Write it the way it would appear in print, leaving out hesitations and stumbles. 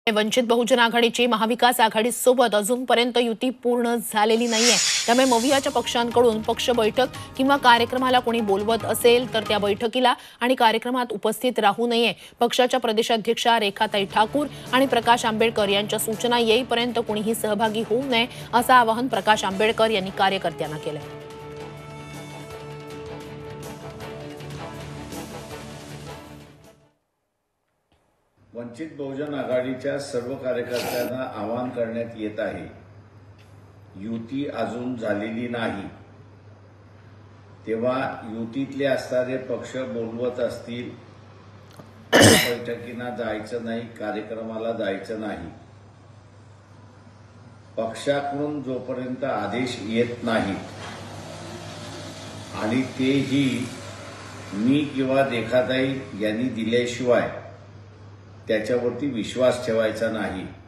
वंचित बहुजन आघाडीची महाविकास आघाडीसोबत अजूनपर्यंत युती पूर्ण झालेली नाहीये। त्यामुळे मवियाच्या पक्षांकडून पक्ष बैठक किंवा कार्यक्रमाला कोणी बोलवत असेल तर त्या बैठकीला आणि कार्यक्रमात उपस्थित राहू नये। पक्षाच्या प्रदेशाध्यक्षा रेखाताई ठाकूर आणि प्रकाश आंबेडकर यांच्या सूचना येईपर्यंत कोणीही सहभागी होऊ नये असं आवाहन प्रकाश आंबेडकर यांनी कार्यकर्त्यांना केलंय। वंचित बहुजन आघाडीच्या सर्व कार्यकर्त्यांना आवाहन करण्यात येत आहे, युती अजून झालेली नाही, तेव्हा युतीतले असणारे पक्ष बोलवत असतील बैठकींना जायचं नाही, कार्यक्रमाला जायचं नाही। पक्षाकडून जोपर्यंत आदेश येत नाही आणि तेही मी किंवा रेखाताई यांनी दिल्याशिवाय त्याच्यावरती विश्वास ठेवायचा नाही।